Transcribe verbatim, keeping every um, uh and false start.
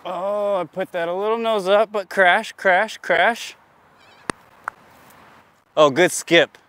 Oh, I put that a little nose up, but crash, crash, crash. Oh, good skip.